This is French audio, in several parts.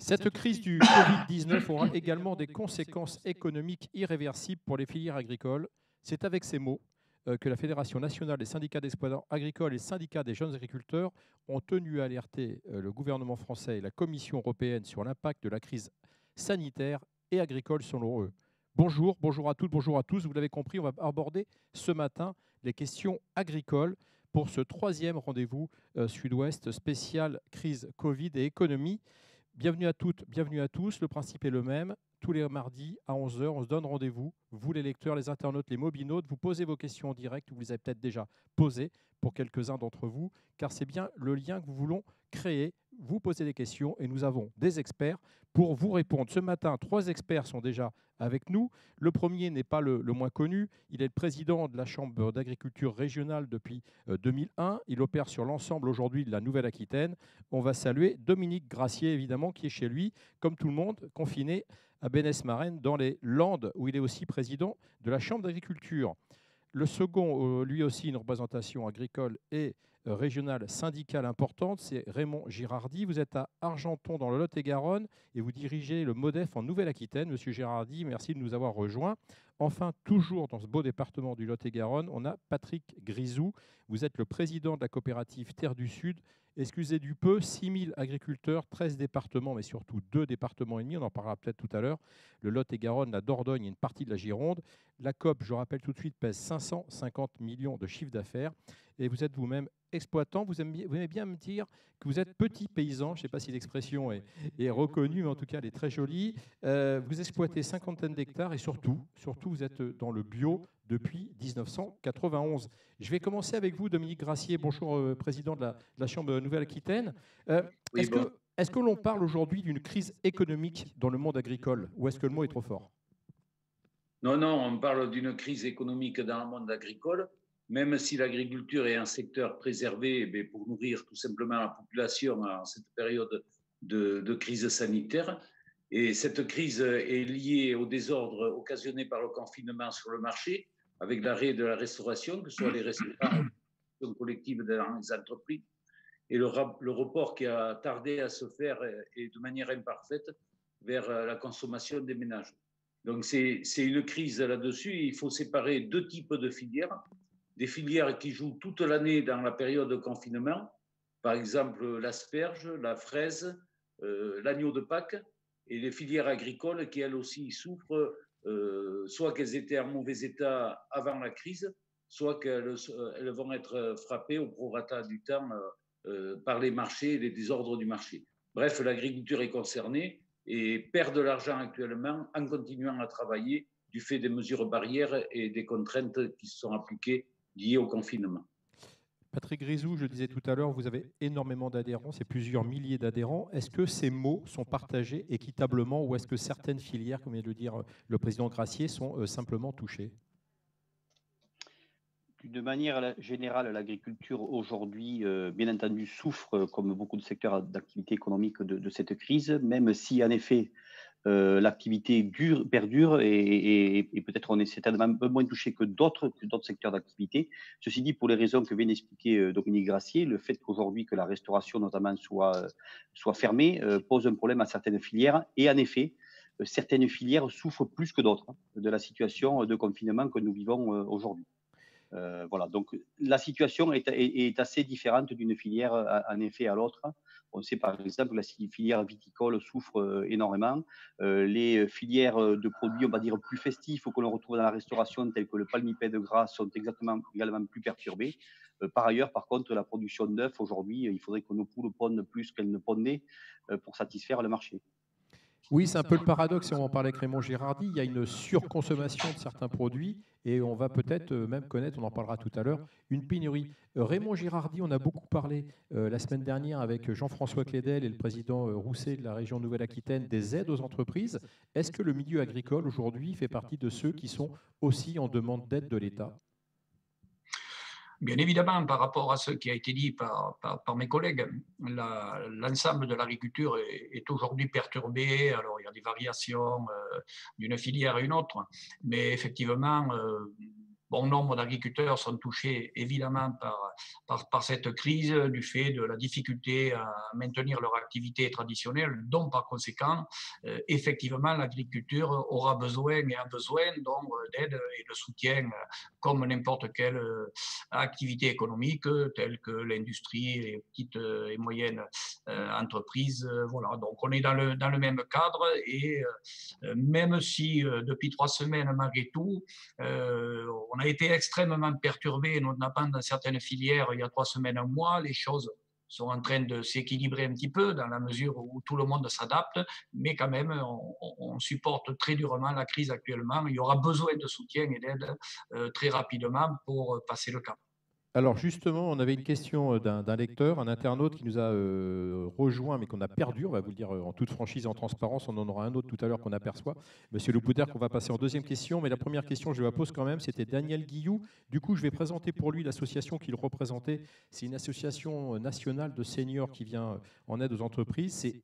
Cette crise du Covid-19 aura également des conséquences économiques irréversibles pour les filières agricoles. C'est avec ces mots que la Fédération nationale des syndicats d'exploitants agricoles et le syndicat des jeunes agriculteurs ont tenu à alerter le gouvernement français et la Commission européenne sur l'impact de la crise sanitaire et agricole selon eux. Bonjour, bonjour à toutes, bonjour à tous. Vous l'avez compris, on va aborder ce matin les questions agricoles pour ce troisième rendez-vous Sud-Ouest spécial crise Covid et économie. Bienvenue à toutes, bienvenue à tous. Le principe est le même. Tous les mardis à 11 h, on se donne rendez-vous. Vous, les lecteurs, les internautes, les mobinautes, vous posez vos questions en direct. Vous les avez peut-être déjà posées pour quelques-uns d'entre vous, car c'est bien le lien que nous voulons créer. Vous posez des questions et nous avons des experts pour vous répondre. Ce matin, 3 experts sont déjà avec nous. Le premier n'est pas le moins connu. Il est le président de la Chambre d'agriculture régionale depuis 2001. Il opère sur l'ensemble aujourd'hui de la Nouvelle-Aquitaine. On va saluer Dominique Gracier, évidemment, qui est chez lui, comme tout le monde, confiné à Bénesse-Marennes, dans les Landes, où il est aussi président de la Chambre d'agriculture. Le second, lui aussi, une représentation agricole et régionale syndicale importante, c'est Raymond Girardi. Vous êtes à Argenton, dans le Lot-et-Garonne, et vous dirigez le MODEF en Nouvelle-Aquitaine. Monsieur Girardi, merci de nous avoir rejoints. Enfin, toujours dans ce beau département du Lot-et-Garonne, on a Patrick Grisou. Vous êtes le président de la coopérative Terre du Sud. Excusez du peu, 6 000 agriculteurs, 13 départements, mais surtout 2 départements et demi, on en parlera peut-être tout à l'heure, le Lot-et-Garonne, la Dordogne et une partie de la Gironde. La COP, je rappelle tout de suite, pèse 550 millions de chiffre d'affaires. Et vous êtes vous-même exploitant. Vous aimez bien me dire que vous êtes petit paysan. Je ne sais pas si l'expression est reconnue, mais en tout cas, elle est très jolie. Vous exploitez 50 d'hectares et surtout, vous êtes dans le bio depuis 1991. Je vais commencer avec vous, Dominique Gracier. Bonjour, président de la Chambre Nouvelle-Aquitaine. Est-ce que l'on parle aujourd'hui d'une crise économique dans le monde agricole ou est-ce que le mot est trop fort ? Non, on parle d'une crise économique dans le monde agricole, même si l'agriculture est un secteur préservé pour nourrir tout simplement la population en cette période de crise sanitaire. Et cette crise est liée au désordre occasionné par le confinement sur le marché, avec l'arrêt de la restauration, que ce soit les restaurants collectifs dans les entreprises, et le report qui a tardé à se faire et de manière imparfaite vers la consommation des ménages. Donc c'est une crise là-dessus. Il faut séparer 2 types de filières. Des filières qui jouent toute l'année dans la période de confinement, par exemple l'asperge, la fraise, l'agneau de Pâques, et les filières agricoles qui elles aussi souffrent, soit qu'elles étaient en mauvais état avant la crise, soit qu'elles vont être frappées au prorata du temps par les marchés et les désordres du marché. Bref, l'agriculture est concernée et perd de l'argent actuellement en continuant à travailler du fait des mesures barrières et des contraintes qui se sont appliquées liées au confinement. Patrick Grisou, je disais tout à l'heure, vous avez énormément d'adhérents, c'est plusieurs milliers d'adhérents. Est-ce que ces mots sont partagés équitablement ou est-ce que certaines filières, comme vient de le dire le président Gracier, sont simplement touchées ? D'une manière générale, l'agriculture aujourd'hui, bien entendu, souffre, comme beaucoup de secteurs d'activité économique, de cette crise, même si, en effet, l'activité perdure et peut-être on est certainement un peu moins touché que d'autres secteurs d'activité. Ceci dit, pour les raisons que vient d'expliquer Dominique Gracier, le fait qu'aujourd'hui que la restauration notamment soit fermée pose un problème à certaines filières. Et en effet, certaines filières souffrent plus que d'autres de la situation de confinement que nous vivons aujourd'hui. Voilà, donc la situation est assez différente d'une filière en effet à l'autre. On sait par exemple que la filière viticole souffre énormément. Les filières de produits, on va dire, plus festifs ou que l'on retrouve dans la restauration, tels que le palmipède gras, sont également plus perturbées. Par ailleurs, par contre, la production d'œufs, aujourd'hui, il faudrait que nos poules pondent plus qu'elles ne pondaient pour satisfaire le marché. Oui, c'est un peu le paradoxe, et on en parlait avec Raymond Girardi, il y a une surconsommation de certains produits et on va peut-être même connaître, on en parlera tout à l'heure, une pénurie. Raymond Girardi, on a beaucoup parlé la semaine dernière avec Jean-François Clédel et le président Rousset de la région Nouvelle-Aquitaine des aides aux entreprises. Est-ce que le milieu agricole aujourd'hui fait partie de ceux qui sont aussi en demande d'aide de l'État ? Bien évidemment, par rapport à ce qui a été dit par mes collègues, l'ensemble de l'agriculture est aujourd'hui perturbé. Alors, il y a des variations d'une filière à une autre, mais effectivement, bon nombre d'agriculteurs sont touchés évidemment par cette crise, du fait de la difficulté à maintenir leur activité traditionnelle, dont par conséquent, effectivement, l'agriculture aura besoin et a besoin d'aide et de soutien comme n'importe quelle activité économique, telle que l'industrie, les petites et moyennes entreprises. Voilà, donc on est dans le même cadre et même si depuis 3 semaines, malgré tout, on a été extrêmement perturbé, notamment dans certaines filières il y a 3 semaines, un mois, les choses sont en train de s'équilibrer un petit peu dans la mesure où tout le monde s'adapte, mais quand même, on supporte très durement la crise actuellement. Il y aura besoin de soutien et d'aide très rapidement pour passer le cap. Alors justement, on avait une question d'un lecteur, un internaute qui nous a rejoint, mais qu'on a perdu, on va vous le dire en toute franchise, en transparence. On en aura un autre tout à l'heure qu'on aperçoit. Monsieur Lepouder, qu'on va passer en deuxième question. Mais la première question, je la pose quand même, c'était Daniel Guillou. Du coup, je vais présenter pour lui l'association qu'il représentait. C'est une association nationale de seniors qui vient en aide aux entreprises. C'est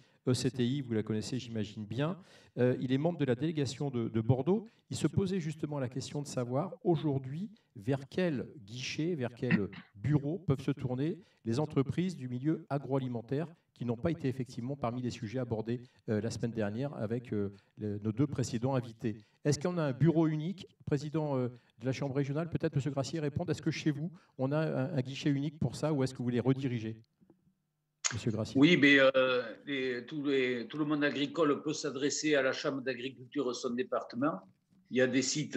ECTI, vous la connaissez, j'imagine bien. Il est membre de la délégation de Bordeaux. Il se posait justement la question de savoir aujourd'hui vers quel guichet, vers quel bureau peuvent se tourner les entreprises du milieu agroalimentaire qui n'ont pas été effectivement parmi les sujets abordés la semaine dernière avec nos deux précédents invités. Est-ce qu'on a un bureau unique? Président de la Chambre régionale, peut-être M. Gracier répondre. Est-ce que chez vous, on a un guichet unique pour ça ou est-ce que vous les redirigez? Monsieur Gracier. Oui, mais tout le monde agricole peut s'adresser à la Chambre d'agriculture de son département. Il y a des sites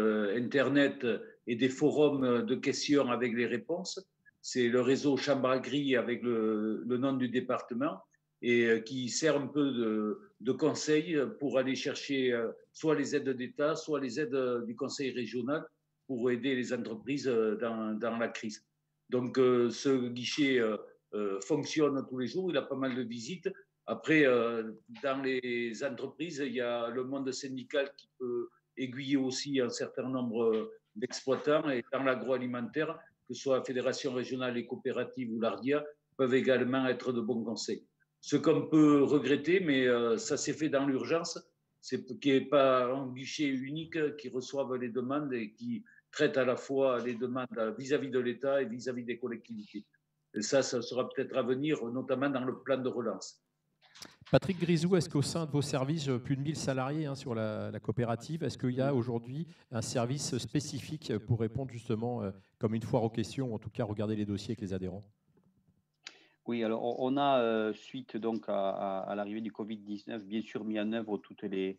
Internet et des forums de questions avec les réponses. C'est le réseau Chambre Agri avec le nom du département et qui sert un peu de conseil pour aller chercher soit les aides d'État, soit les aides du conseil régional pour aider les entreprises dans la crise. Donc, ce guichet fonctionne tous les jours, il a pas mal de visites. Après, dans les entreprises, il y a le monde syndical qui peut aiguiller aussi un certain nombre d'exploitants et dans l'agroalimentaire, que ce soit la Fédération régionale et coopérative ou l'ARDIA, peuvent également être de bons conseils. Ce qu'on peut regretter, mais ça s'est fait dans l'urgence, c'est qu'il n'y ait pas un guichet unique qui reçoive les demandes et qui traite à la fois les demandes vis-à-vis de l'État et vis-à-vis des collectivités. Et ça sera peut-être à venir, notamment dans le plan de relance. Patrick Grisou, est-ce qu'au sein de vos services, plus de 1000 salariés sur la coopérative, est-ce qu'il y a aujourd'hui un service spécifique pour répondre justement comme une foire aux questions, ou en tout cas regarder les dossiers avec les adhérents? Oui, alors on a, suite donc à l'arrivée du Covid-19, bien sûr mis en œuvre toutes les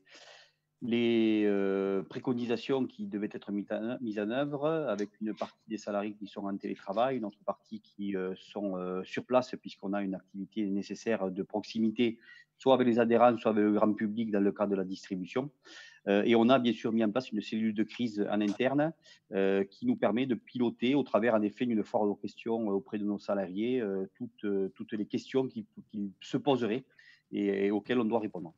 préconisations qui devaient être mises en œuvre, avec une partie des salariés qui sont en télétravail, une autre partie qui sont sur place, puisqu'on a une activité nécessaire de proximité, soit avec les adhérents, soit avec le grand public dans le cadre de la distribution. Et on a bien sûr mis en place une cellule de crise en interne qui nous permet de piloter au travers, en effet, d'une foire aux questions auprès de nos salariés, toutes les questions qui se poseraient et auxquelles on doit répondre.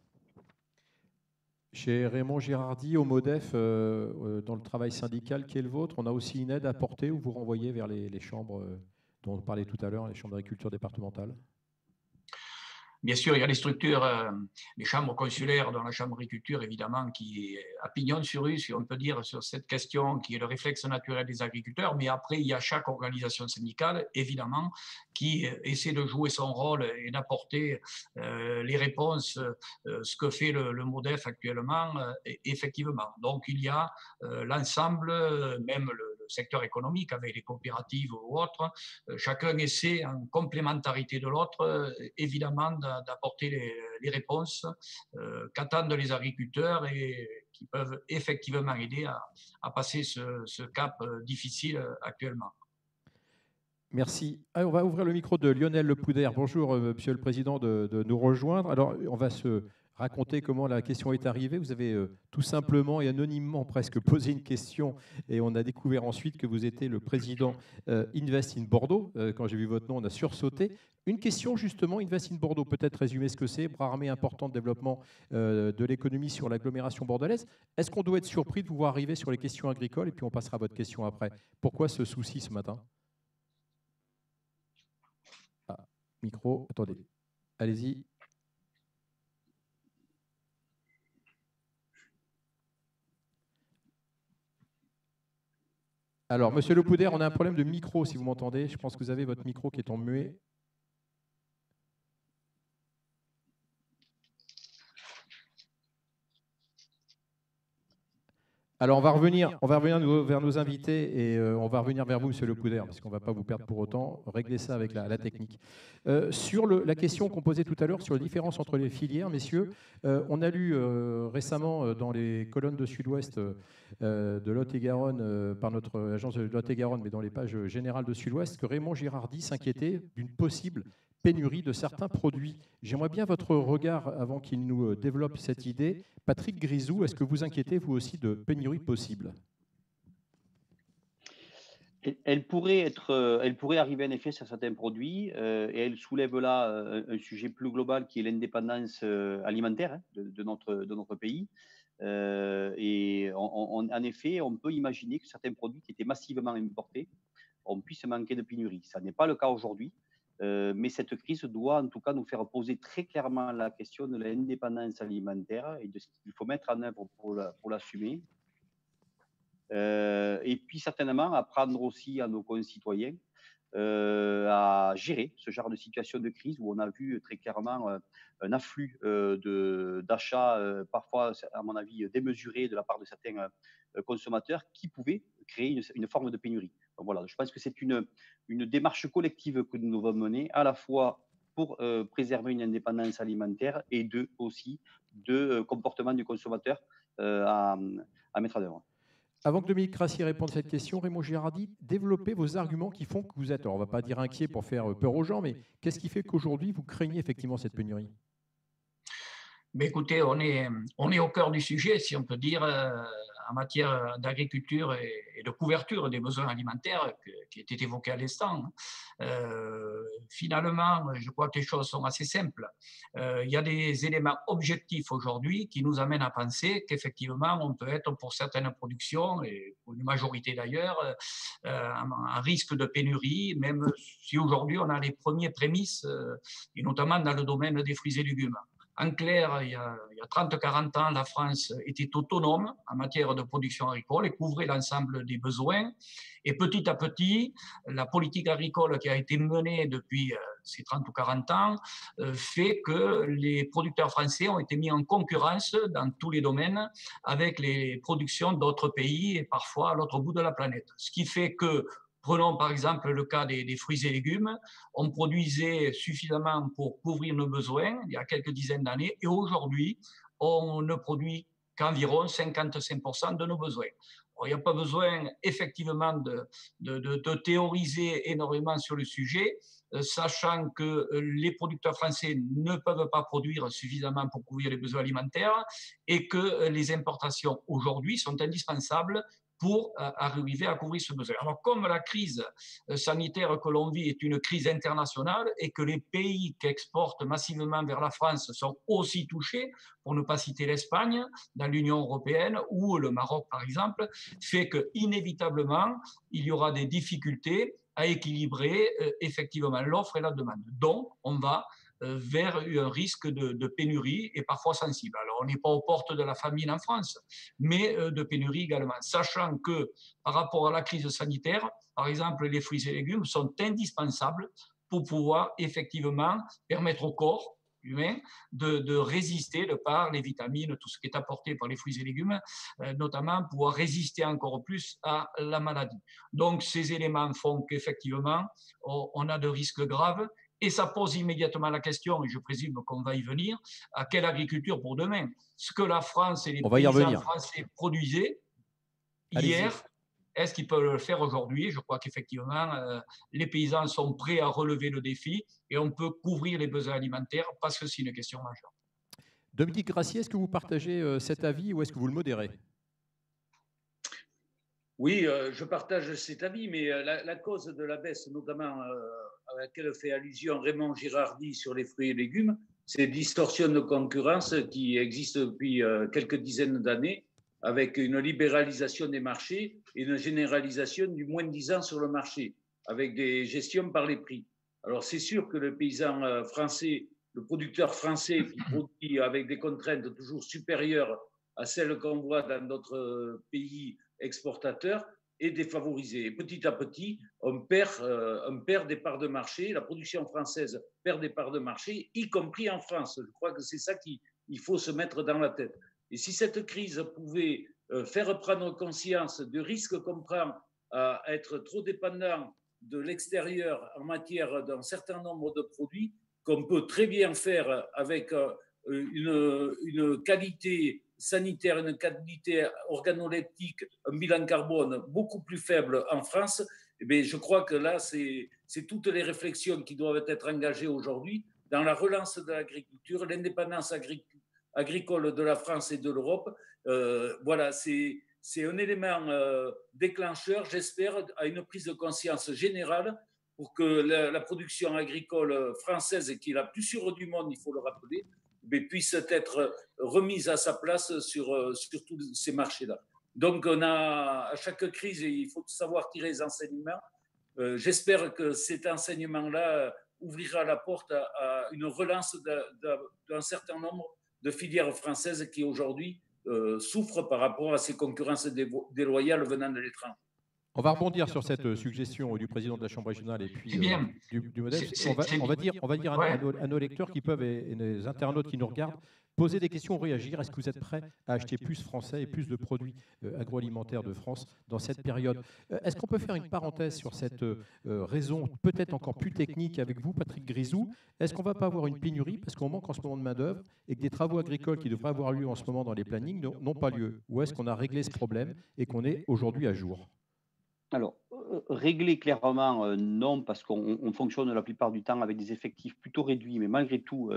Chez Raymond Girardi, au MODEF, dans le travail syndical qui est le vôtre, on a aussi une aide à apporter ou vous renvoyez vers les chambres dont on parlait tout à l'heure, les chambres d'agriculture départementales? Bien sûr, il y a les structures, les chambres consulaires, dans la chambre d'agriculture, évidemment, qui est à pignon sur rue, si on peut dire, sur cette question, qui est le réflexe naturel des agriculteurs. Mais après, il y a chaque organisation syndicale, évidemment, qui essaie de jouer son rôle et d'apporter les réponses, ce que fait le MODEF actuellement, effectivement. Donc, il y a l'ensemble, même le secteur économique avec les coopératives ou autres, chacun essaie en complémentarité de l'autre, évidemment, d'apporter les réponses qu'attendent les agriculteurs et qui peuvent effectivement aider à passer ce cap difficile actuellement. Merci. On va ouvrir le micro de Lionel Lepouder. Bonjour, Monsieur le Président, de nous rejoindre. Alors, on va se raconter comment la question est arrivée. Vous avez tout simplement et anonymement presque posé une question et on a découvert ensuite que vous étiez le président Invest in Bordeaux. Quand j'ai vu votre nom, on a sursauté. Une question justement, Invest in Bordeaux, peut-être résumer ce que c'est, bras armé important de développement de l'économie sur l'agglomération bordelaise. Est-ce qu'on doit être surpris de vous voir arriver sur les questions agricoles et puis on passera à votre question après? Pourquoi ce souci ce matin? Micro, attendez, allez-y. Alors, Monsieur Le Poudère, on a un problème de micro, si vous m'entendez. Je pense que vous avez votre micro qui est en muet. Alors, on va revenir vers nos invités et on va revenir vers vous, Monsieur Le Poudère, parce qu'on ne va pas vous perdre pour autant. Réglez ça avec la technique. Sur la question qu'on posait tout à l'heure sur la différence entre les filières, messieurs, on a lu récemment dans les colonnes de Sud-Ouest de Lot-et-Garonne par notre agence de Lot-et-Garonne, mais dans les pages générales de Sud-Ouest, que Raymond Girardi s'inquiétait d'une possible pénurie de certains produits. J'aimerais bien votre regard avant qu'il nous développe cette idée. Patrick Grisou, est-ce que vous inquiétez, vous aussi, de pénurie possible? Elle pourrait arriver en effet sur certains produits et elle soulève là un sujet plus global qui est l'indépendance alimentaire de notre pays. Et en effet, on peut imaginer que certains produits qui étaient massivement importés, on puisse manquer de pénurie. Ça n'est pas le cas aujourd'hui. Mais cette crise doit en tout cas nous faire poser très clairement la question de l'indépendance alimentaire et de ce qu'il faut mettre en œuvre pour l'assumer. Et puis certainement apprendre aussi à nos concitoyens à gérer ce genre de situation de crise où on a vu très clairement un afflux d'achats parfois, à mon avis, démesurés de la part de certains consommateurs qui pouvaient créer une forme de pénurie. Donc voilà, je pense que c'est une démarche collective que nous devons mener à la fois pour préserver une indépendance alimentaire et aussi de comportement du consommateur à mettre en œuvre. Avant que Dominique Crassier réponde à cette question, Raymond Girardi, développez vos arguments qui font que vous êtes, alors on ne va pas dire inquiet pour faire peur aux gens, mais qu'est-ce qui fait qu'aujourd'hui vous craignez effectivement cette pénurie? Mais écoutez, on est au cœur du sujet, si on peut dire, en matière d'agriculture et de couverture des besoins alimentaires qui étaient évoqués à l'instant. Finalement, je crois que les choses sont assez simples. Il y a des éléments objectifs aujourd'hui qui nous amènent à penser qu'effectivement, on peut être pour certaines productions, et pour une majorité d'ailleurs, un risque de pénurie, même si aujourd'hui on a les premières prémices, et notamment dans le domaine des fruits et légumes. En clair, il y a 30-40 ans, la France était autonome en matière de production agricole et couvrait l'ensemble des besoins. Et petit à petit, la politique agricole qui a été menée depuis ces 30 ou 40 ans fait que les producteurs français ont été mis en concurrence dans tous les domaines avec les productions d'autres pays et parfois à l'autre bout de la planète. Ce qui fait que prenons par exemple le cas des fruits et légumes. On produisait suffisamment pour couvrir nos besoins il y a quelques dizaines d'années et aujourd'hui, on ne produit qu'environ 55% de nos besoins. Alors, il n'y a pas besoin effectivement de théoriser énormément sur le sujet, sachant que les producteurs français ne peuvent pas produire suffisamment pour couvrir les besoins alimentaires et que les importations aujourd'hui sont indispensables pour arriver à couvrir ce besoin. Alors, comme la crise sanitaire que l'on vit est une crise internationale et que les pays qui exportent massivement vers la France sont aussi touchés, pour ne pas citer l'Espagne, dans l'Union européenne ou le Maroc, par exemple, fait qu'inévitablement, il y aura des difficultés à équilibrer effectivement l'offre et la demande. Donc, on va vers un risque de pénurie et parfois sensible. Alors, on n'est pas aux portes de la famine en France, mais de pénurie également, sachant que par rapport à la crise sanitaire, par exemple, les fruits et légumes sont indispensables pour pouvoir effectivement permettre au corps humain de résister de par les vitamines, tout ce qui est apporté par les fruits et légumes, notamment pouvoir résister encore plus à la maladie. Donc, ces éléments font qu'effectivement, on a de risques graves. Et ça pose immédiatement la question, et je présume qu'on va y venir, à quelle agriculture pour demain? Ce que la France et les paysans français produisaient hier, est-ce qu'ils peuvent le faire aujourd'hui? Je crois qu'effectivement, les paysans sont prêts à relever le défi et on peut couvrir les besoins alimentaires parce que c'est une question majeure. Dominique Crassier, est-ce que vous partagez cet avis ou est-ce que vous le modérez? Oui, je partage cet avis, mais la cause de la baisse, notamment à laquelle fait allusion Raymond Girardi sur les fruits et légumes, c'est distorsion de concurrence qui existe depuis quelques dizaines d'années, avec une libéralisation des marchés et une généralisation du moins-disant sur le marché, avec des gestions par les prix. Alors c'est sûr que le paysan français, le producteur français qui produit avec des contraintes toujours supérieures à celles qu'on voit dans d'autres pays exportateurs, est défavorisée. Et petit à petit, on perd des parts de marché, la production française perd des parts de marché, y compris en France. Je crois que c'est ça qu'il faut se mettre dans la tête. Et si cette crise pouvait faire prendre conscience du risque qu'on prend à être trop dépendant de l'extérieur en matière d'un certain nombre de produits, qu'on peut très bien faire avec une qualité sanitaire, une qualité organoleptique, un bilan carbone beaucoup plus faible en France, eh bien, je crois que là, c'est toutes les réflexions qui doivent être engagées aujourd'hui dans la relance de l'agriculture, l'indépendance agricole de la France et de l'Europe. Voilà, c'est un élément déclencheur, j'espère, à une prise de conscience générale pour que la production agricole française, qui est la plus sûre du monde, il faut le rappeler, puisse être remise à sa place sur tous ces marchés-là. Donc, à chaque crise, il faut savoir tirer les enseignements. J'espère que cet enseignement-là ouvrira la porte à une relance d'un certain nombre de filières françaises qui aujourd'hui souffrent par rapport à ces concurrences déloyales venant de l'étranger. On va rebondir sur cette suggestion du président de la Chambre régionale et puis du modèle. On va dire à nos lecteurs qui peuvent et les internautes qui nous regardent, poser des questions, réagir. Est-ce que vous êtes prêts à acheter plus français et plus de produits agroalimentaires de France dans cette période? Est-ce qu'on peut faire une parenthèse sur cette raison peut-être encore plus technique avec vous, Patrick Grisou? Est-ce qu'on ne va pas avoir une pénurie parce qu'on manque en ce moment de main-d'œuvre et que des travaux agricoles qui devraient avoir lieu en ce moment dans les plannings n'ont pas lieu? Ou est-ce qu'on a réglé ce problème et qu'on est aujourd'hui à jour? Alors, régler clairement, non, parce qu'on fonctionne la plupart du temps avec des effectifs plutôt réduits, mais malgré tout,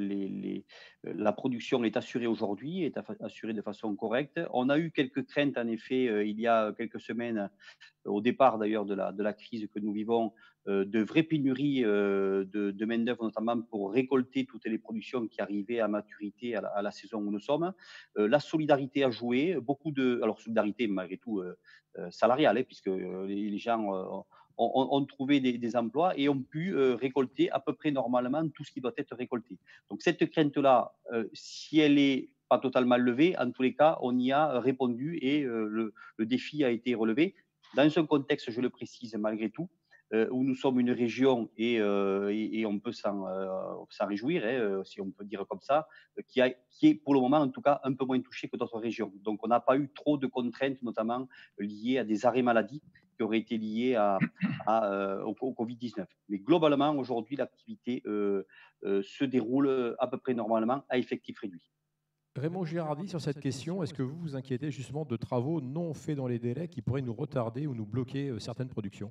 la production est assurée aujourd'hui, est assurée de façon correcte. On a eu quelques craintes, en effet, il y a quelques semaines, au départ d'ailleurs de la crise que nous vivons, de vraies pénuries de main-d'œuvre, notamment pour récolter toutes les productions qui arrivaient à maturité à la saison où nous sommes. La solidarité a joué, alors solidarité malgré tout salariale, hein, puisque les gens ont trouvé des emplois et ont pu récolter à peu près normalement tout ce qui doit être récolté. Donc cette crainte-là, si elle est pas totalement levée, en tous les cas, on y a répondu et le défi a été relevé. Dans un contexte, je le précise malgré tout, où nous sommes une région et on peut s'en réjouir, hein, si on peut dire comme ça, qui est pour le moment en tout cas un peu moins touchée que d'autres régions. Donc on n'a pas eu trop de contraintes, notamment liées à des arrêts maladie qui auraient été liés au Covid-19. Mais globalement, aujourd'hui, l'activité se déroule à peu près normalement à effectif réduit. Raymond Girardi, sur cette question, est-ce que vous vous inquiétez justement de travaux non faits dans les délais qui pourraient nous retarder ou nous bloquer certaines productions?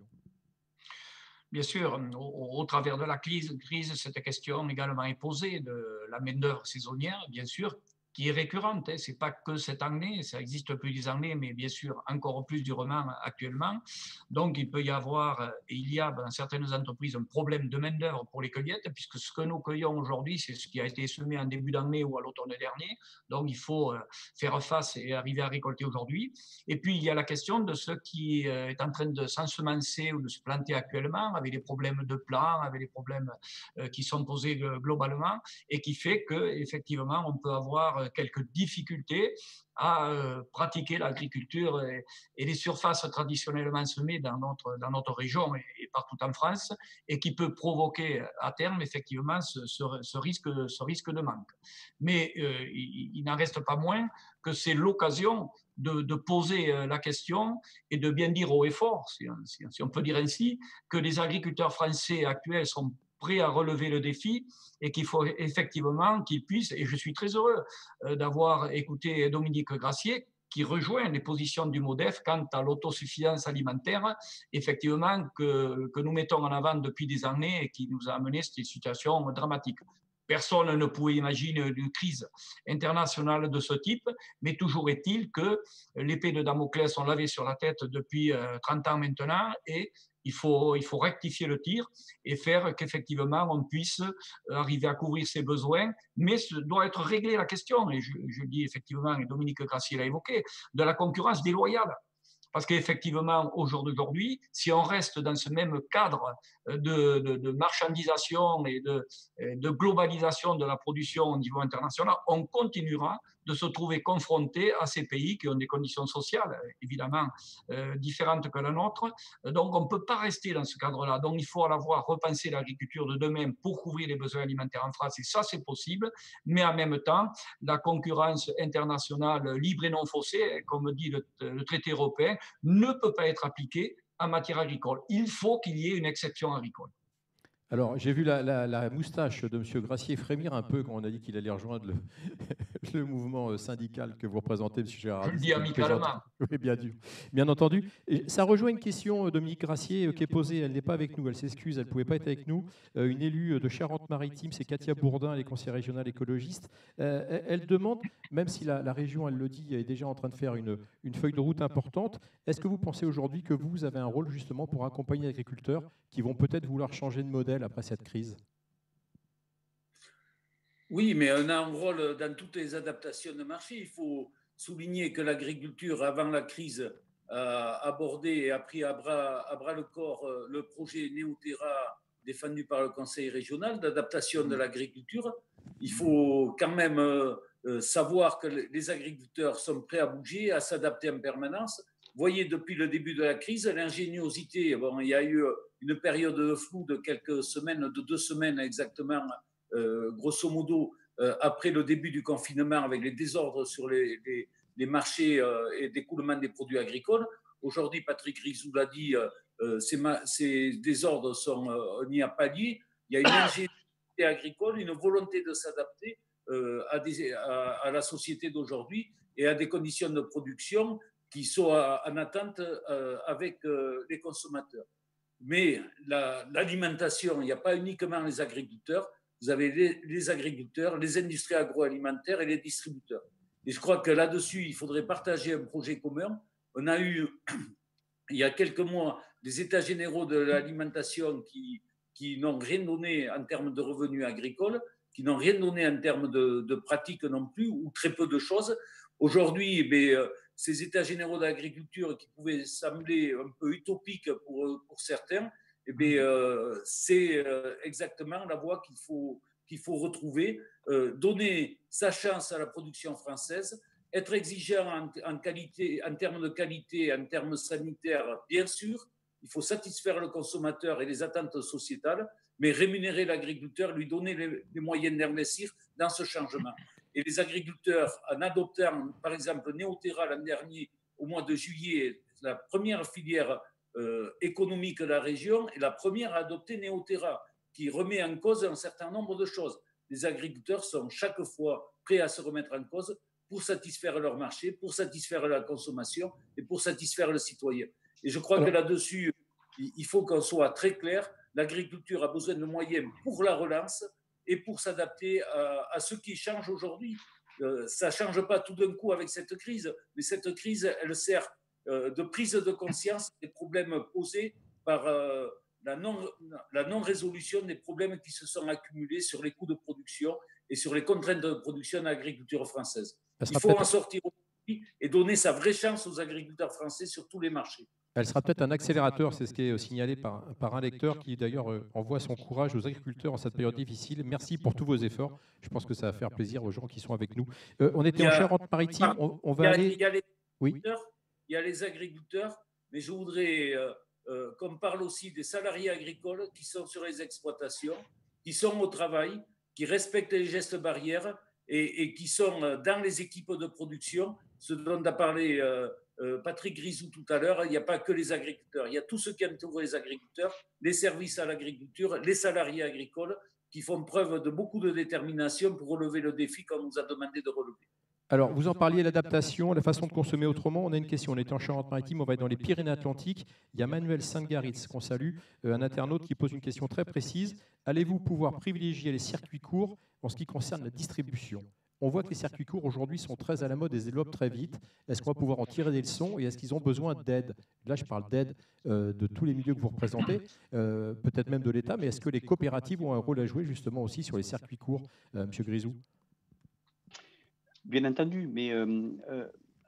Bien sûr, au travers de la crise, cette question également est posée de la main-d'œuvre saisonnière, bien sûr, qui est récurrente. Ce n'est pas que cette année, ça existe depuis des années, mais bien sûr encore plus durement actuellement. Donc il peut y avoir, et il y a dans certaines entreprises, un problème de main-d'œuvre pour les cueillettes, puisque ce que nous cueillons aujourd'hui, c'est ce qui a été semé en début d'année ou à l'automne dernier. Donc il faut faire face et arriver à récolter aujourd'hui. Et puis il y a la question de ce qui est en train de s'ensemencer ou de se planter actuellement, avec des problèmes de plan, avec des problèmes qui sont posés globalement, et qui fait qu'effectivement on peut avoir quelques difficultés à pratiquer l'agriculture et les surfaces traditionnellement semées dans notre région et partout en France, et qui peut provoquer à terme effectivement ce risque de manque. Mais il n'en reste pas moins que c'est l'occasion de poser la question et de bien dire haut et fort, si on peut dire ainsi, que les agriculteurs français actuels sont prêts à relever le défi et qu'il faut effectivement qu'ils puissent, et je suis très heureux d'avoir écouté Dominique Grassier, qui rejoint les positions du MODEF quant à l'autosuffisance alimentaire, effectivement, que nous mettons en avant depuis des années et qui nous a amené à cette situation dramatique. Personne ne pouvait imaginer une crise internationale de ce type, mais toujours est-il que l'épée de Damoclès, on l'avait sur la tête depuis 30 ans maintenant, et il faut rectifier le tir et faire qu'effectivement on puisse arriver à couvrir ses besoins, mais doit être réglée la question, et je dis effectivement, et Dominique Grassier l'a évoqué, de la concurrence déloyale. Parce qu'effectivement, aujourd'hui, si on reste dans ce même cadre de marchandisation et de globalisation de la production au niveau international, on continuera de se trouver confronté à ces pays qui ont des conditions sociales évidemment différentes que la nôtre. Donc, on ne peut pas rester dans ce cadre-là. Donc, il faut à la fois repenser l'agriculture de demain pour couvrir les besoins alimentaires en France, et ça, c'est possible. Mais en même temps, la concurrence internationale libre et non faussée, comme dit le traité européen, ne peut pas être appliquée en matière agricole. Il faut qu'il y ait une exception agricole. Alors, j'ai vu la moustache de M. Gracier frémir un peu quand on a dit qu'il allait rejoindre le mouvement syndical que vous représentez, M. Gérard. Je le dis amicalement. Oui, bien entendu. Et ça rejoint une question, Dominique Gracier, qui est posée. Elle n'est pas avec nous, elle s'excuse, elle ne pouvait pas être avec nous. Une élue de Charente-Maritime, c'est Katia Bourdin, elle est conseillère régionale écologiste. Elle demande, même si la région, elle le dit, est déjà en train de faire une feuille de route importante, est-ce que vous pensez aujourd'hui que vous avez un rôle justement pour accompagner les agriculteurs qui vont peut-être vouloir changer de modèle après cette crise? Oui, mais on a un rôle dans toutes les adaptations de marché. Il faut souligner que l'agriculture, avant la crise, a abordé et a pris à bras le corps le projet Néoterra défendu par le Conseil régional d'adaptation de l'agriculture. Il faut quand même savoir que les agriculteurs sont prêts à bouger, à s'adapter en permanence. Vous voyez, depuis le début de la crise, l'ingéniosité, bon, il y a eu une période de flou de quelques semaines, de 2 semaines exactement, grosso modo, après le début du confinement, avec les désordres sur les marchés et l'écoulement des produits agricoles. Aujourd'hui, Patrick Grisou l'a dit, ces désordres on y a pallié. Il y a une ingéniosité agricole, une volonté de s'adapter à la société d'aujourd'hui et à des conditions de production qui sont en attente avec les consommateurs. Mais l'alimentation, il n'y a pas uniquement les agriculteurs, vous avez les agriculteurs, les industries agroalimentaires et les distributeurs. Et je crois que là-dessus, il faudrait partager un projet commun. On a eu, il y a quelques mois, des états généraux de l'alimentation qui n'ont rien donné en termes de revenus agricoles, qui n'ont rien donné en termes de pratiques non plus, ou très peu de choses. Aujourd'hui, ces états généraux d'agriculture qui pouvaient sembler un peu utopiques pour certains, c'est exactement la voie qu'il faut retrouver, donner sa chance à la production française, être exigeant en qualité, en termes de qualité, en termes sanitaires, bien sûr. Il faut satisfaire le consommateur et les attentes sociétales, mais rémunérer l'agriculteur, lui donner les moyens d'investir dans ce changement. Et les agriculteurs, en adoptant, par exemple, Néoterra l'an dernier, au mois de juillet, la première filière économique de la région est la première à adopter Néoterra, qui remet en cause un certain nombre de choses. Les agriculteurs sont chaque fois prêts à se remettre en cause pour satisfaire leur marché, pour satisfaire la consommation et pour satisfaire le citoyen. Et je crois que là-dessus, il faut qu'on soit très clair. L'agriculture a besoin de moyens pour la relance et pour s'adapter à ce qui change aujourd'hui. Ça ne change pas tout d'un coup avec cette crise, mais cette crise, elle sert de prise de conscience des problèmes posés par la non-résolution des problèmes qui se sont accumulés sur les coûts de production et sur les contraintes de production de l'agriculture française. Il faut en sortir aujourd'hui et donner sa vraie chance aux agriculteurs français sur tous les marchés. Elle sera peut-être un accélérateur, c'est ce qui est signalé par un lecteur qui d'ailleurs envoie son courage aux agriculteurs en cette période difficile. Merci pour tous vos efforts. Je pense que ça va faire plaisir aux gens qui sont avec nous. On était en Charente-Maritime, on va aller... Il y a les agriculteurs, mais je voudrais qu'on parle aussi des salariés agricoles qui sont sur les exploitations, qui sont au travail, qui respectent les gestes barrières et qui sont dans les équipes de production, ce dont a parlé Patrick Grisou tout à l'heure. Il n'y a pas que les agriculteurs, il y a tous ceux qui entourent les agriculteurs, les services à l'agriculture, les salariés agricoles qui font preuve de beaucoup de détermination pour relever le défi qu'on nous a demandé de relever. Alors, vous en parliez, l'adaptation, la façon de consommer autrement. On a une question, on est en Charente-Maritime, on va être dans les Pyrénées-Atlantiques. Il y a Manuel Saint-Garitz qu'on salue, un internaute qui pose une question très précise. Allez-vous pouvoir privilégier les circuits courts en ce qui concerne la distribution ? On voit que les circuits courts aujourd'hui sont très à la mode et se développent très vite. Est-ce qu'on va pouvoir en tirer des leçons et est-ce qu'ils ont besoin d'aide ? Là, je parle d'aide de tous les milieux que vous représentez, peut-être même de l'État, mais est-ce que les coopératives ont un rôle à jouer justement aussi sur les circuits courts, M. Grisou ? Bien entendu, mais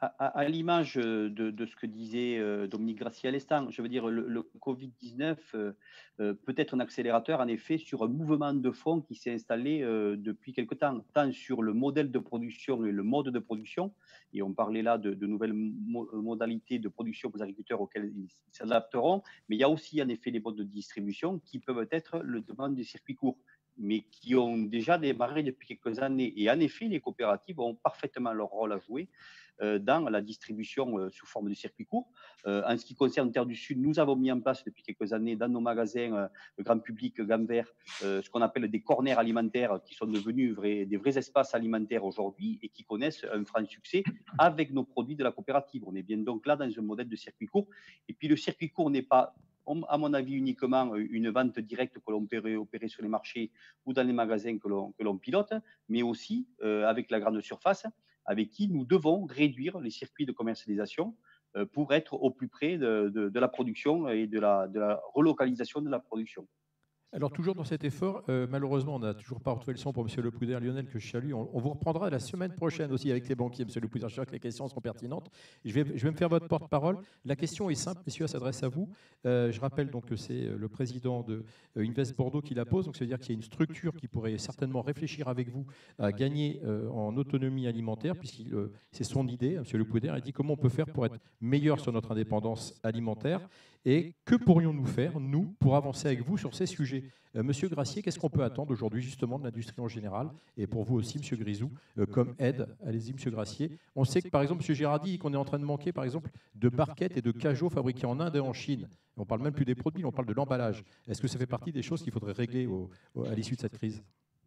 À l'image de ce que disait Dominique Grassier à l'instant, je veux dire, le Covid-19 peut être un accélérateur, en effet, sur un mouvement de fond qui s'est installé depuis quelque temps, tant sur le modèle de production et le mode de production, et on parlait là de nouvelles modalités de production pour les agriculteurs auxquelles ils s'adapteront, mais il y a aussi, en effet, les modes de distribution qui peuvent être le demande des circuits courts, mais qui ont déjà démarré depuis quelques années. Et en effet, les coopératives ont parfaitement leur rôle à jouer dans la distribution sous forme de circuits courts. En ce qui concerne Terre du Sud, nous avons mis en place depuis quelques années dans nos magasins grand public gamme vert ce qu'on appelle des corners alimentaires qui sont devenus des vrais espaces alimentaires aujourd'hui et qui connaissent un franc succès avec nos produits de la coopérative. On est bien donc là dans un modèle de circuit court. Et puis le circuit court n'est pas, à mon avis, uniquement une vente directe que l'on peut opérer sur les marchés ou dans les magasins que l'on pilote, mais aussi avec la grande surface, avec qui nous devons réduire les circuits de commercialisation pour être au plus près de la production et de la relocalisation de la production. Alors, toujours dans cet effort, malheureusement, on n'a toujours pas retrouvé le son pour M. Le Poudre, Lionel, que je salue. On vous reprendra la semaine prochaine aussi avec les banquiers, M. Le Poudre. Je suis sûr que les questions seront pertinentes. Je vais me faire votre porte-parole. La question est simple, messieurs, elle s'adresse à vous. Je rappelle donc que c'est le président de Invest Bordeaux qui la pose. Donc, ça veut dire qu'il y a une structure qui pourrait certainement réfléchir avec vous à gagner en autonomie alimentaire, puisque c'est son idée, M. Le Poudre. Il dit comment on peut faire pour être meilleur sur notre indépendance alimentaire et que pourrions-nous faire, nous, pour avancer avec vous sur ces sujets. Monsieur Grassier, qu'est-ce qu'on peut attendre aujourd'hui justement de l'industrie en général et pour vous aussi, Monsieur Grisou, comme aide? Allez-y, Monsieur Grassier. On sait que par exemple, Monsieur Girardi dit qu'on est en train de manquer par exemple de barquettes et de cajots fabriqués en Inde et en Chine. On ne parle même plus des produits, on parle de l'emballage. Est-ce que ça fait partie des choses qu'il faudrait régler à l'issue de cette crise?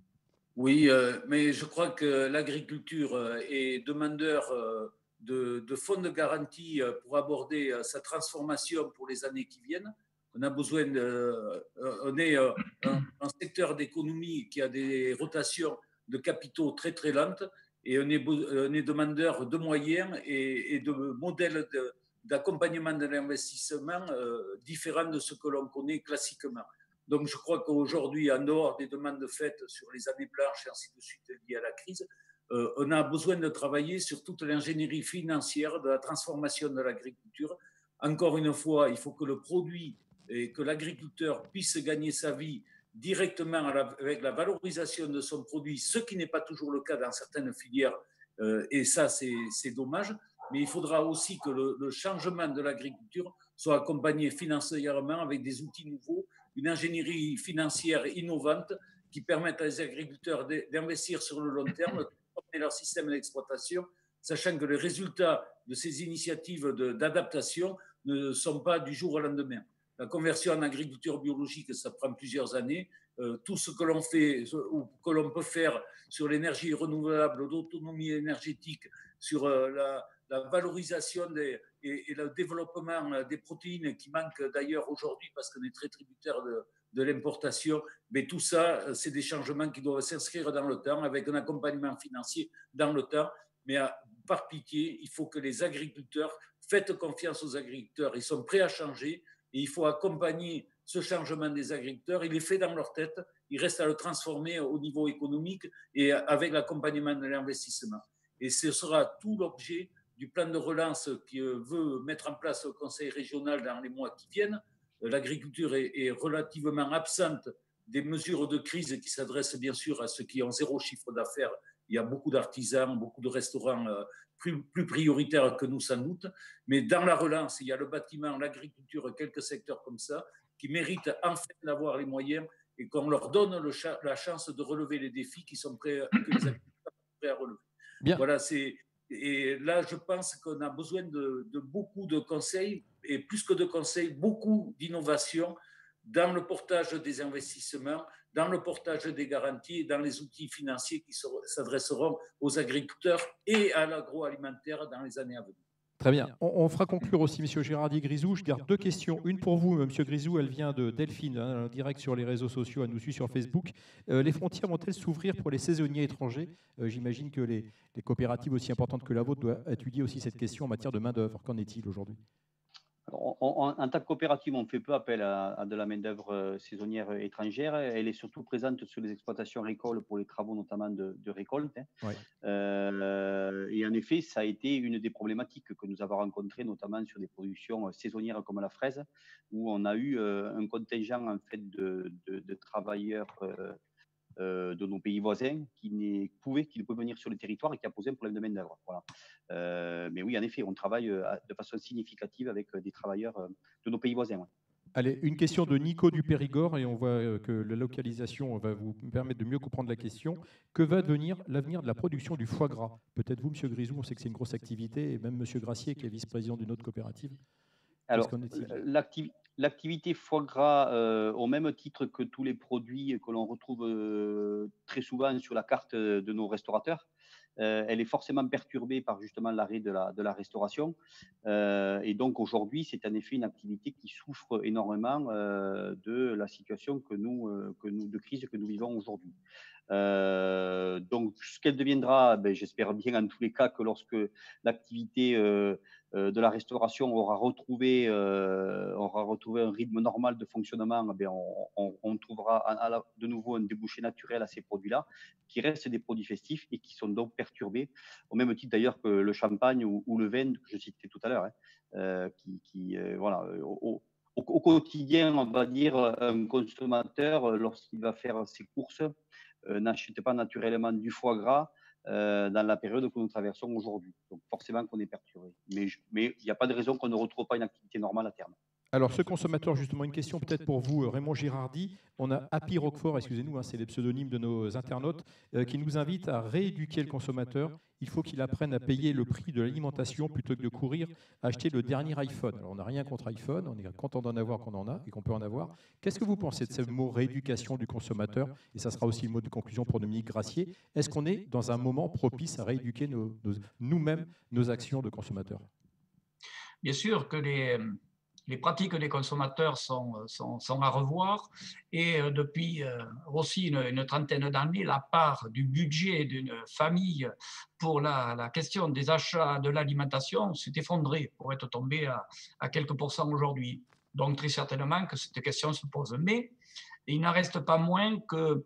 Oui, mais je crois que l'agriculture est demandeur de fonds de garantie pour aborder sa transformation pour les années qui viennent. On a besoin on est un secteur d'économie qui a des rotations de capitaux très très lentes et on est demandeur de moyens et de modèles d'accompagnement de l'investissement différents de ce que l'on connaît classiquement. Donc je crois qu'aujourd'hui, en dehors des demandes faites sur les années blanches et ainsi de suite liées à la crise, on a besoin de travailler sur toute l'ingénierie financière de la transformation de l'agriculture. Encore une fois, il faut que le produit et que l'agriculteur puisse gagner sa vie directement avec la valorisation de son produit, ce qui n'est pas toujours le cas dans certaines filières, et ça c'est dommage, mais il faudra aussi que le changement de l'agriculture soit accompagné financièrement avec des outils nouveaux, une ingénierie financière innovante qui permette à les agriculteurs d'investir sur le long terme, de leur système d'exploitation, sachant que les résultats de ces initiatives d'adaptation ne sont pas du jour au lendemain. La conversion en agriculture biologique, ça prend plusieurs années. Tout ce que l'on fait ou que l'on peut faire sur l'énergie renouvelable, l'autonomie énergétique, sur la valorisation et le développement des protéines qui manquent d'ailleurs aujourd'hui parce qu'on est très tributaire de l'importation, mais tout ça, c'est des changements qui doivent s'inscrire dans le temps avec un accompagnement financier dans le temps. Mais par pitié, il faut que les agriculteurs, faites confiance aux agriculteurs, ils sont prêts à changer et il faut accompagner ce changement des agriculteurs. Il est fait dans leur tête, il reste à le transformer au niveau économique et avec l'accompagnement de l'investissement. Et ce sera tout l'objet du plan de relance qui veut mettre en place le Conseil régional dans les mois qui viennent. L'agriculture est relativement absente des mesures de crise qui s'adressent bien sûr à ceux qui ont zéro chiffre d'affaires. Il y a beaucoup d'artisans, beaucoup de restaurants plus prioritaires que nous sans doute. Mais dans la relance, il y a le bâtiment, l'agriculture, quelques secteurs comme ça qui méritent enfin d'avoir les moyens et qu'on leur donne la chance de relever les défis que les agriculteurs sont prêts à relever. Bien. Voilà, et là, je pense qu'on a besoin de beaucoup de conseils, et plus que de conseils, beaucoup d'innovation dans le portage des investissements, dans le portage des garanties, dans les outils financiers qui s'adresseront aux agriculteurs et à l'agroalimentaire dans les années à venir. Très bien. On fera conclure aussi M. Girardi Grisou. Je garde deux questions. Une pour vous, M. Grisou, elle vient de Delphine, en direct sur les réseaux sociaux, elle nous suit sur Facebook. Les frontières vont-elles s'ouvrir pour les saisonniers étrangers? J'imagine que les coopératives aussi importantes que la vôtre doivent étudier aussi cette question en matière de main-d'œuvre. Qu'en est-il aujourd'hui? Alors, en tant que coopérative, on fait peu appel à de la main-d'œuvre saisonnière étrangère. Elle est surtout présente sur les exploitations agricoles pour les travaux notamment de récolte, hein. Ouais. Et en effet, ça a été une des problématiques que nous avons rencontrées, notamment sur des productions saisonnières comme la fraise, où on a eu un contingent en fait de travailleurs de nos pays voisins qui ne pouvaient venir sur le territoire et qui a posé un problème de main-d'œuvre. Voilà. Mais oui, en effet, on travaille de façon significative avec des travailleurs de nos pays voisins. Ouais. Allez, une question de Nico du Périgord, et on voit que la localisation va vous permettre de mieux comprendre la question. Que va devenir l'avenir de la production du foie gras? Peut-être vous, M. Grisou, on sait que c'est une grosse activité, et même M. Gracier, qui est vice-président d'une autre coopérative. Alors, l'activité foie gras, au même titre que tous les produits que l'on retrouve très souvent sur la carte de nos restaurateurs, elle est forcément perturbée par justement l'arrêt de la restauration. Et donc aujourd'hui, c'est en effet une activité qui souffre énormément de la situation de crise que nous vivons aujourd'hui. Donc, ce qu'elle deviendra, j'espère bien en tous les cas que lorsque l'activité de la restauration aura retrouvé un rythme normal de fonctionnement, on trouvera de nouveau un débouché naturel à ces produits-là, qui restent des produits festifs et qui sont donc perturbés, au même titre d'ailleurs que le champagne ou le vin que je citais tout à l'heure, hein, voilà, au quotidien, on va dire, un consommateur, lorsqu'il va faire ses courses, n'achète pas naturellement du foie gras dans la période que nous traversons aujourd'hui. Donc forcément qu'on est perturbé. Mais il n'y a pas de raison qu'on ne retrouve pas une activité normale à terme. Alors, ce consommateur, justement, une question peut-être pour vous, Raymond Girardi. On a Happy Roquefort, excusez-nous, hein, c'est les pseudonymes de nos internautes, qui nous invite à rééduquer le consommateur. Il faut qu'il apprenne à payer le prix de l'alimentation plutôt que de courir à acheter le dernier iPhone. Alors, on n'a rien contre iPhone, on est content d'en avoir qu'on en a et qu'on peut en avoir. Qu'est-ce que vous pensez de ce mot rééducation du consommateur? Et ça sera aussi le mot de conclusion pour Dominique Gracier. Est-ce qu'on est dans un moment propice à rééduquer nous-mêmes nos actions de consommateurs? Bien sûr que les pratiques des consommateurs sont à revoir et depuis aussi une trentaine d'années, la part du budget d'une famille pour la question des achats de l'alimentation s'est effondrée pour être tombée à quelques pourcents aujourd'hui. Donc très certainement que cette question se pose. Mais il n'en reste pas moins que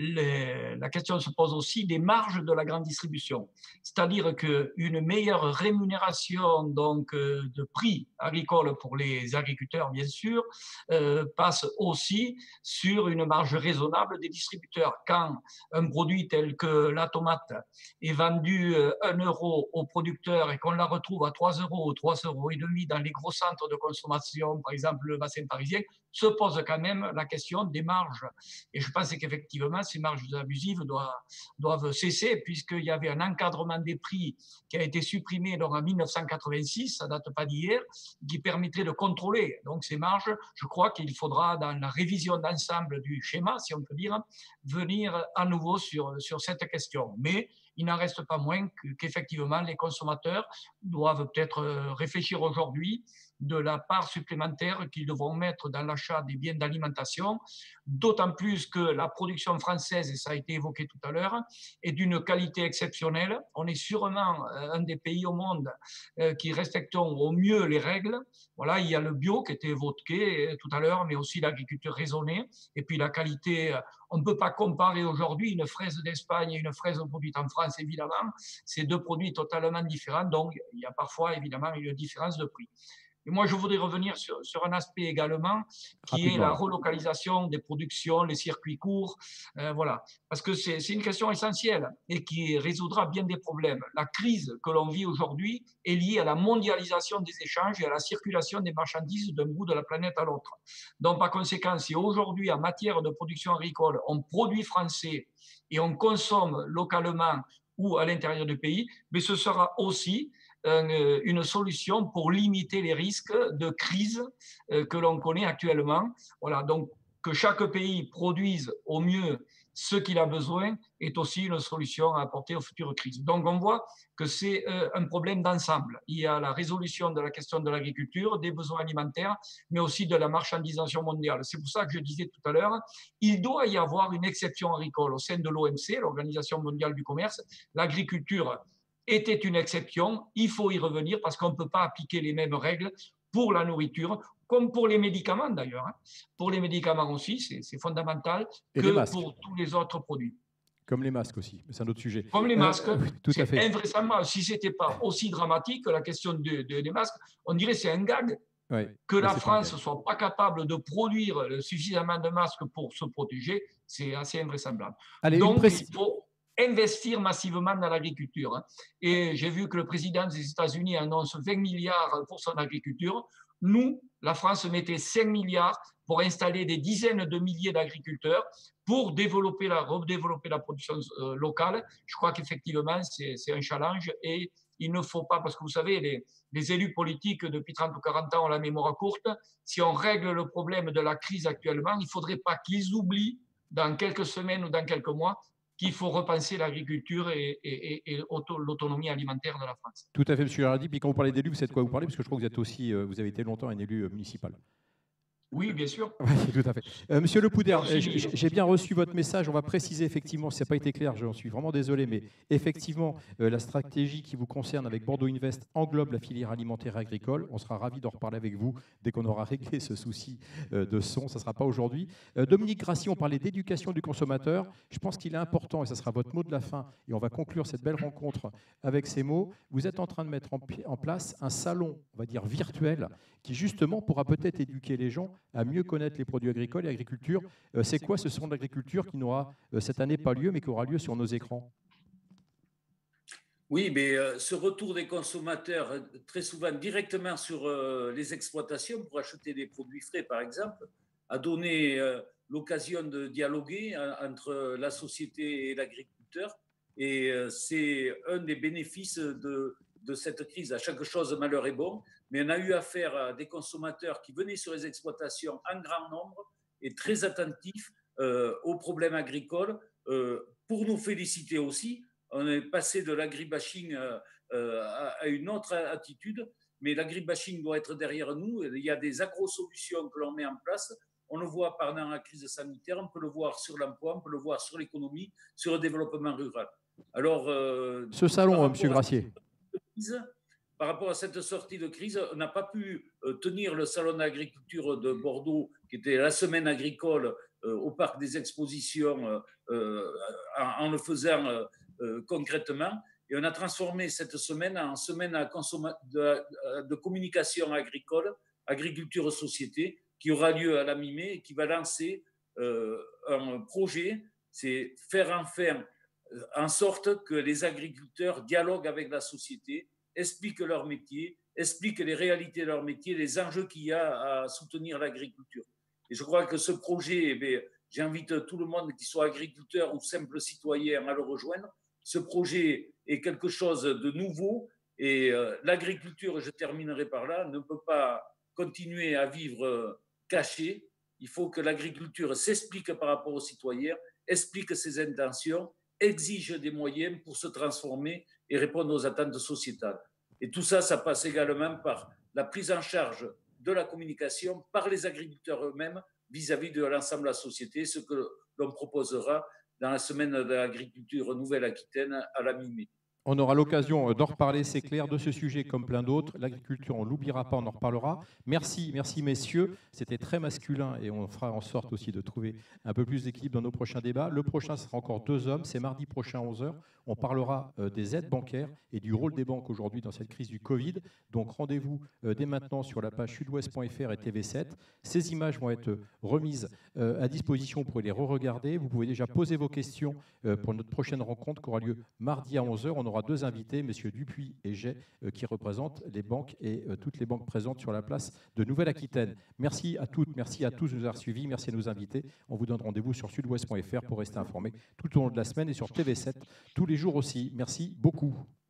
la question se pose aussi des marges de la grande distribution. C'est-à-dire qu'une meilleure rémunération donc, de prix agricole pour les agriculteurs, bien sûr, passe aussi sur une marge raisonnable des distributeurs. Quand un produit tel que la tomate est vendu 1 euro aux producteurs et qu'on la retrouve à 3 euros ou 3,5 euros dans les gros centres de consommation, par exemple le bassin parisien, se pose quand même la question des marges. Et je pense qu'effectivement, ces marges abusives doivent cesser, puisqu'il y avait un encadrement des prix qui a été supprimé en 1986, ça ne date pas d'hier, qui permettrait de contrôler donc ces marges. Je crois qu'il faudra, dans la révision d'ensemble du schéma, si on peut dire, venir à nouveau sur cette question. Mais il n'en reste pas moins qu'effectivement, les consommateurs doivent peut-être réfléchir aujourd'hui de la part supplémentaire qu'ils devront mettre dans l'achat des biens d'alimentation, d'autant plus que la production française, et ça a été évoqué tout à l'heure, est d'une qualité exceptionnelle. On est sûrement un des pays au monde qui respectons au mieux les règles. Voilà, il y a le bio qui était évoqué tout à l'heure, mais aussi l'agriculture raisonnée, et puis la qualité. On ne peut pas comparer aujourd'hui une fraise d'Espagne et une fraise produite en France, évidemment. C'est deux produits totalement différents, donc il y a parfois évidemment une différence de prix. Et moi, je voudrais revenir sur un aspect également, qui est la relocalisation des productions, les circuits courts, voilà. Parce que c'est une question essentielle et qui résoudra bien des problèmes. La crise que l'on vit aujourd'hui est liée à la mondialisation des échanges et à la circulation des marchandises d'un bout de la planète à l'autre. Donc, par conséquent, si aujourd'hui, en matière de production agricole, on produit français et on consomme localement ou à l'intérieur du pays, mais ce sera aussi une solution pour limiter les risques de crise que l'on connaît actuellement. Voilà, donc que chaque pays produise au mieux ce qu'il a besoin est aussi une solution à apporter aux futures crises. Donc on voit que c'est un problème d'ensemble. Il y a la résolution de la question de l'agriculture, des besoins alimentaires, mais aussi de la marchandisation mondiale. C'est pour ça que je disais tout à l'heure, il doit y avoir une exception agricole au sein de l'OMC, l'Organisation mondiale du commerce. L'agriculture était une exception, il faut y revenir parce qu'on ne peut pas appliquer les mêmes règles pour la nourriture, comme pour les médicaments d'ailleurs. Pour les médicaments aussi, c'est fondamental, que pour tous les autres produits. Comme les masques aussi, c'est un autre sujet. Comme les masques, tout à fait. Invraisemblable. Si ce n'était pas aussi dramatique, la question des masques, on dirait que c'est un gag. Que la France ne soit pas capable de produire suffisamment de masques pour se protéger, c'est assez invraisemblable. Allez, donc, il faut investir massivement dans l'agriculture. Et j'ai vu que le président des États-Unis annonce 20 milliards pour son agriculture. Nous, la France mettait 5 milliards pour installer des dizaines de milliers d'agriculteurs pour redévelopper la production locale. Je crois qu'effectivement, c'est un challenge et il ne faut pas, parce que vous savez, les élus politiques depuis 30 ou 40 ans ont la mémoire courte. Si on règle le problème de la crise actuellement, il ne faudrait pas qu'ils oublient dans quelques semaines ou dans quelques mois qu'il faut repenser l'agriculture et l'autonomie alimentaire de la France. Tout à fait, M. Hardy. Puis quand vous parlez d'élus, vous savez de quoi vous parlez, parce que je crois que vous êtes aussi, vous avez été longtemps un élu municipal. Oui, bien sûr. Oui, tout à fait. Monsieur Le Poudre, j'ai bien reçu votre message. On va préciser effectivement, si ça n'a pas été clair, j'en suis vraiment désolé, mais effectivement, la stratégie qui vous concerne avec Bordeaux Invest englobe la filière alimentaire et agricole. On sera ravis d'en reparler avec vous dès qu'on aura réglé ce souci de son. Ça ne sera pas aujourd'hui. Dominique Grassi, on parlait d'éducation du consommateur. Je pense qu'il est important, et ça sera votre mot de la fin, et on va conclure cette belle rencontre avec ces mots. Vous êtes en train de mettre en place un salon, on va dire virtuel, qui justement pourra peut-être éduquer les gens à mieux connaître les produits agricoles et agriculture. C'est quoi ce salon d'agriculture qui n'aura cette année pas lieu, mais qui aura lieu sur nos écrans? Oui, mais ce retour des consommateurs, très souvent directement sur les exploitations pour acheter des produits frais, par exemple, a donné l'occasion de dialoguer entre la société et l'agriculteur. Et c'est un des bénéfices de cette crise. À chaque chose, malheur est bon. Mais on a eu affaire à des consommateurs qui venaient sur les exploitations en grand nombre et très attentifs aux problèmes agricoles. Pour nous féliciter aussi, on est passé de l'agribashing à une autre attitude, mais l'agribashing doit être derrière nous. Il y a des agro-solutions que l'on met en place. On le voit pendant la crise sanitaire, on peut le voir sur l'emploi, on peut le voir sur l'économie, sur le développement rural. Alors, ce salon, M. Grassier. Par rapport à cette sortie de crise, on n'a pas pu tenir le salon d'agriculture de Bordeaux, qui était la semaine agricole au parc des expositions, en le faisant concrètement. Et on a transformé cette semaine en semaine de communication agricole, agriculture société, qui aura lieu à la mi-mai et qui va lancer un projet, c'est faire enfin en sorte que les agriculteurs dialoguent avec la société, expliquent leur métier, expliquent les réalités de leur métier, les enjeux qu'il y a à soutenir l'agriculture. Et je crois que ce projet, j'invite tout le monde, qui soit agriculteur ou simple citoyen, à le rejoindre. Ce projet est quelque chose de nouveau et l'agriculture, je terminerai par là, ne peut pas continuer à vivre cachée. Il faut que l'agriculture s'explique par rapport aux citoyens, explique ses intentions, exige des moyens pour se transformer et répondre aux attentes sociétales. Et tout ça, ça passe également par la prise en charge de la communication par les agriculteurs eux-mêmes vis-à-vis de l'ensemble de la société, ce que l'on proposera dans la semaine de l'agriculture Nouvelle-Aquitaine à la mi-mai. On aura l'occasion d'en reparler, c'est clair, de ce sujet comme plein d'autres. L'agriculture, on ne l'oubliera pas, on en reparlera. Merci, merci messieurs. C'était très masculin et on fera en sorte aussi de trouver un peu plus d'équilibre dans nos prochains débats. Le prochain sera encore 2 hommes, c'est mardi prochain à 11h. On parlera des aides bancaires et du rôle des banques aujourd'hui dans cette crise du Covid. Donc rendez-vous dès maintenant sur la page sudouest.fr et TV7. Ces images vont être remises à disposition pour les re-regarder. Vous pouvez déjà poser vos questions pour notre prochaine rencontre qui aura lieu mardi à 11h. On aura 2 invités, M. Dupuis et Jay, qui représentent les banques et toutes les banques présentes sur la place de Nouvelle-Aquitaine. Merci à toutes, merci à tous de nous avoir suivis, merci à nos invités. On vous donne rendez-vous sur sudouest.fr pour rester informé tout au long de la semaine et sur TV7 tous les jours aussi. Merci beaucoup.